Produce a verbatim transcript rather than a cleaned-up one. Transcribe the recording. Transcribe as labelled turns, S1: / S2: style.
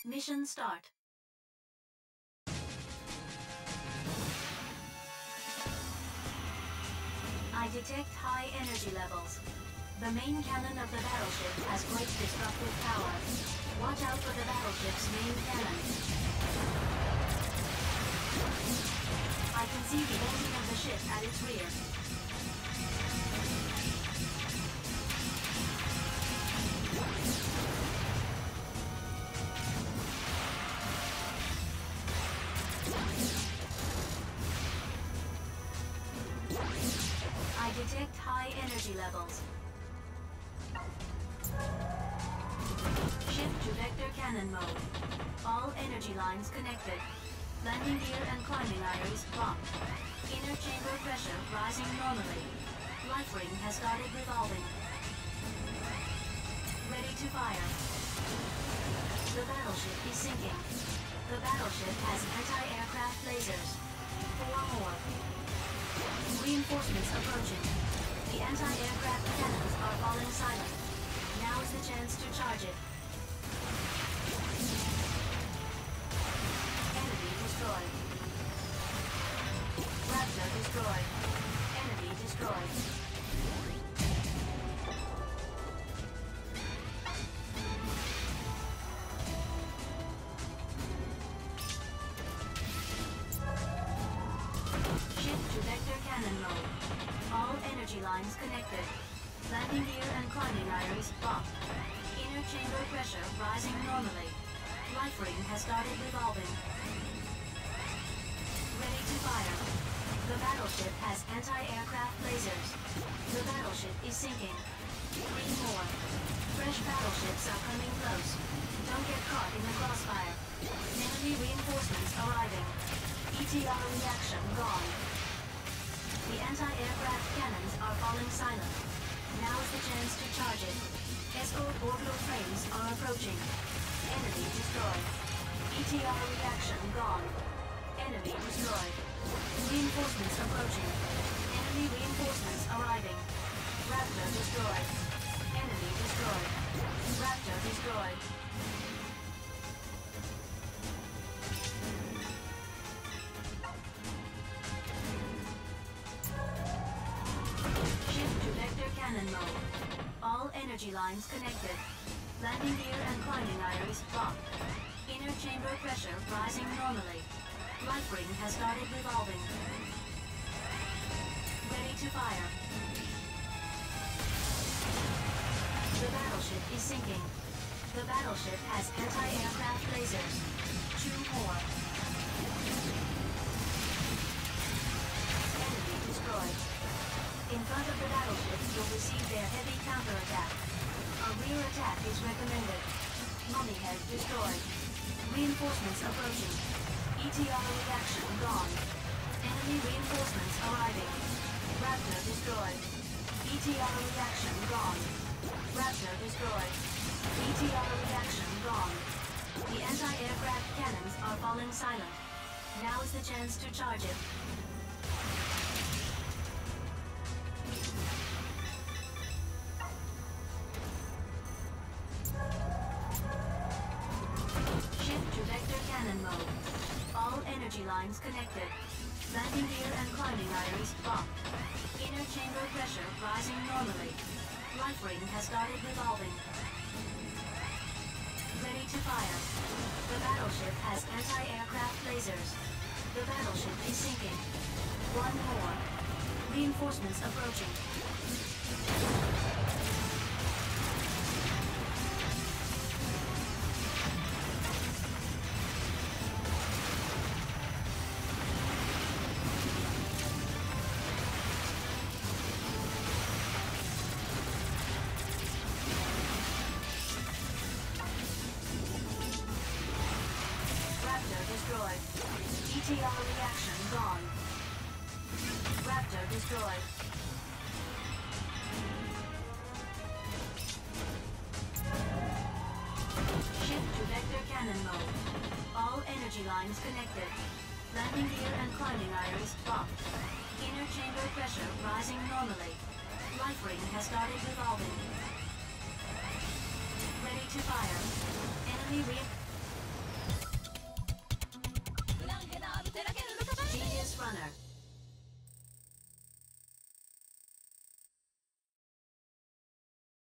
S1: Mission start. I detect high energy levels. The main cannon of the battleship has great destructive power. Watch out for the battleship's main cannon. I can see the engine of the ship at its rear. I detect high energy levels. Shift to vector cannon mode. All energy lines connected. Landing gear and climbing irons locked. Inner chamber pressure rising normally. Life ring has started revolving. Ready to fire. The battleship is sinking. The battleship has anti-aircraft lasers. Four more. Reinforcements approaching. The anti-aircraft cannons are falling silent. Now is the chance to charge it. Enemy destroyed. Raptor destroyed. Enemy destroyed. Cannon mode. All energy lines connected. Landing gear and climbing irons locked. Inner chamber pressure rising normally. Life ring has started revolving. Ready to fire. The battleship has anti-aircraft lasers. The battleship is sinking. Three more. Fresh battleships are coming close. Don't get caught in the crossfire. Enemy reinforcements arriving. E T R reaction gone. The anti-aircraft cannons are falling silent. Now is the chance to charge it. Escort orbital frames are approaching. Enemy destroyed. E T R reaction gone. Enemy destroyed. Reinforcements approaching. Enemy reinforcements arriving. Raptor destroyed. Enemy destroyed. Raptor destroyed. Cannon mode. All energy lines connected. Landing gear and climbing irons locked. Inner chamber pressure rising normally. Life ring has started revolving. Ready to fire. The battleship is sinking. The battleship has anti-aircraft lasers. Two more. Enemy destroyed. In front of the battleship, you'll receive their heavy counterattack. A rear attack is recommended. Mummy head destroyed. Reinforcements approaching. E T R reaction gone. Enemy reinforcements arriving. Raptor destroyed. E T R reaction gone. Raptor destroyed. E T R reaction gone. The anti-aircraft cannons are falling silent. Now is the chance to charge it. Cannon mode. All energy lines connected. Landing gear and climbing irons locked. Inner chamber pressure rising normally. Life ring has started revolving. Ready to fire. The battleship has anti-aircraft lasers. The battleship is sinking. One more. Reinforcements approaching. Destroyed. E T R reaction gone. Raptor destroyed. Shift to vector cannon mode. All energy lines connected. Landing gear and climbing irons locked. Inner chamber pressure rising normally. Life ring has started revolving. Ready to fire. Enemy re- runner.